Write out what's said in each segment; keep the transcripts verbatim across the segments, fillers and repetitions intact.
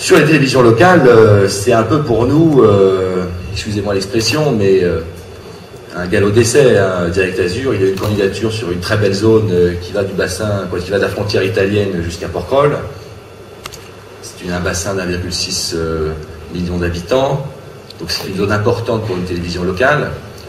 Sur les télévisions locales, euh, c'est un peu pour nous, euh, excusez-moi l'expression, mais euh, un galop d'essai. Hein. Direct Azur, il y a une candidature sur une très belle zone euh, qui va du bassin, quoi, qui va de la frontière italienne jusqu'à Porquerolles. C'est un bassin d'un virgule six euh, million d'habitants, donc c'est une zone importante pour une télévision locale.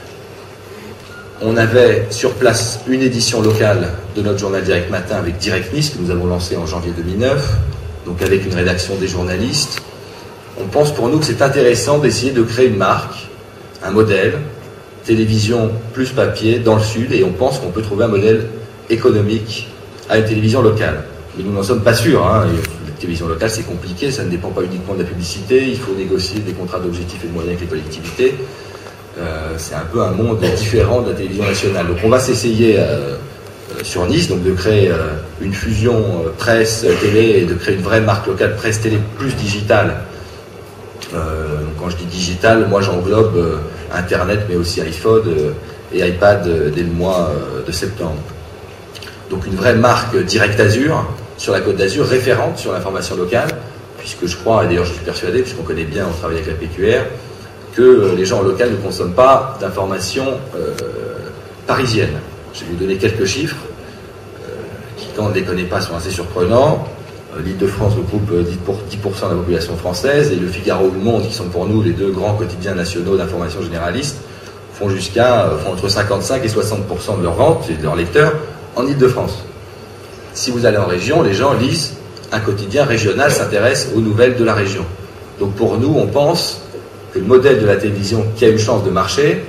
On avait sur place une édition locale de notre journal Direct Matin avec Direct Nice, que nous avons lancé en janvier deux mille neuf, donc avec une rédaction des journalistes. On pense pour nous que c'est intéressant d'essayer de créer une marque, un modèle, télévision plus papier dans le sud, et on pense qu'on peut trouver un modèle économique à une télévision locale. Mais nous n'en sommes pas sûrs. Hein. La télévision locale, c'est compliqué, ça ne dépend pas uniquement de la publicité, il faut négocier des contrats d'objectifs et de moyens avec les collectivités. Euh, c'est un peu un monde différent de la télévision nationale. Donc on va s'essayer euh, euh, sur Nice, donc de créer euh, une fusion euh, presse-télé et de créer une vraie marque locale presse-télé plus digitale. Euh, quand je dis digital, moi j'englobe euh, Internet, mais aussi iPhone euh, et iPad euh, dès le mois euh, de septembre. Donc une vraie marque Direct Azur sur la Côte d'Azur, référente sur l'information locale, puisque je crois, et d'ailleurs je suis persuadé, puisqu'on connaît bien, on travaille avec la P Q R, que les gens locaux ne consomment pas d'informations euh, parisiennes. Je vais vous donner quelques chiffres euh, qui, quand on ne les connaît pas, sont assez surprenants. Euh, L'Île-de-France regroupe dix pour cent de la population française, et Le Figaro ou Le Monde, qui sont pour nous les deux grands quotidiens nationaux d'information généraliste, font jusqu'à font entre cinquante-cinq et soixante pour cent de leurs ventes et de leurs lecteurs en Île-de-France. Si vous allez en région, les gens lisent un quotidien régional, s'intéressent aux nouvelles de la région. Donc pour nous, on pense que le modèle de la télévision qui a une chance de marcher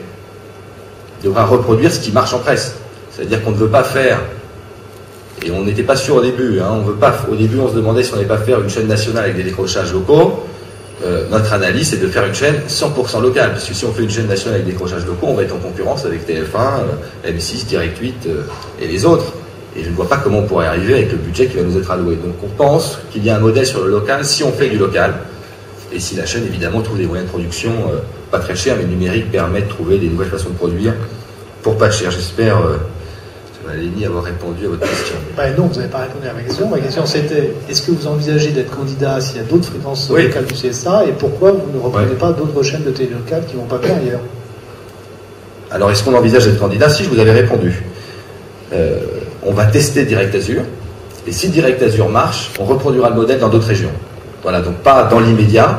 devra reproduire ce qui marche en presse. C'est-à-dire qu'on ne veut pas faire, et on n'était pas sûr au début, hein, on veut pas, au début on se demandait si on n'allait pas faire une chaîne nationale avec des décrochages locaux. Euh, notre analyse, c'est de faire une chaîne cent pour cent locale, parce que si on fait une chaîne nationale avec des décrochages locaux, on va être en concurrence avec T F un, euh, M six, Direct huit euh, et les autres. Et je ne vois pas comment on pourrait arriver avec le budget qui va nous être alloué. Donc on pense qu'il y a un modèle sur le local si on fait du local. Et si la chaîne, évidemment, trouve des moyens de production, euh, pas très chers, mais numériques, permet de trouver des nouvelles façons de produire pour pas cher. J'espère, euh, Lénie, avoir répondu à votre question. Bah non, vous n'avez pas répondu à ma question. Ma question, c'était, est-ce que vous envisagez d'être candidat s'il y a d'autres fréquences oui. locales du C S A, et pourquoi vous ne reprenez ouais. pas d'autres chaînes de télé locales qui vont pas bien ailleurs? Alors, est-ce qu'on envisage d'être candidat? Si, je vous avais répondu. Euh, on va tester Direct Azur, et si Direct Azur marche, on reproduira le modèle dans d'autres régions. Voilà, donc pas dans l'immédiat,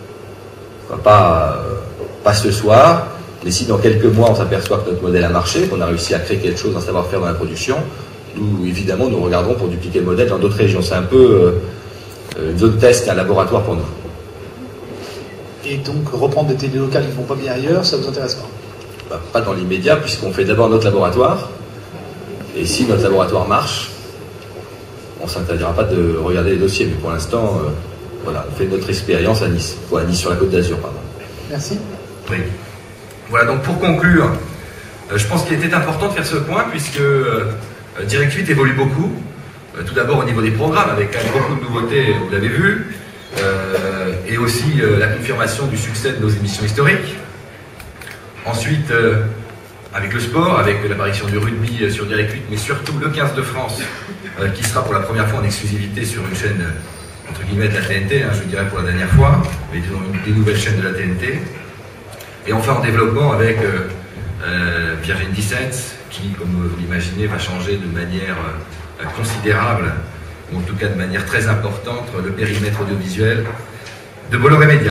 pas, euh, pas ce soir, mais si dans quelques mois on s'aperçoit que notre modèle a marché, qu'on a réussi à créer quelque chose, un savoir-faire dans la production, nous, évidemment, nous regarderons pour dupliquer le modèle dans d'autres régions. C'est un peu euh, une zone test, un laboratoire pour nous. Et donc, reprendre des télé locales qui ne vont pas bien ailleurs, ça ne vous intéresse pas? Bah, pas dans l'immédiat, puisqu'on fait d'abord notre laboratoire, et si notre laboratoire marche, on ne s'interdira pas de regarder les dossiers, mais pour l'instant... Euh, Voilà, on fait notre expérience à Nice, ou à Nice sur la Côte d'Azur, pardon. Merci. Oui. Voilà, donc pour conclure, euh, je pense qu'il était important de faire ce point, puisque euh, Direct huit évolue beaucoup. Euh, tout d'abord au niveau des programmes, avec euh, beaucoup de nouveautés, vous l'avez vu, euh, et aussi euh, la confirmation du succès de nos émissions historiques. Ensuite, euh, avec le sport, avec l'apparition du rugby euh, sur Direct huit, mais surtout le quinze de France, euh, qui sera pour la première fois en exclusivité sur une chaîne... Euh, entre guillemets de la T N T, hein, je dirais pour la dernière fois, mais disons une des nouvelles chaînes de la T N T. Et enfin en développement avec euh, euh, Virgin dix-sept, qui, comme vous l'imaginez, va changer de manière euh, considérable, ou en tout cas de manière très importante, le périmètre audiovisuel de Bolloré Média.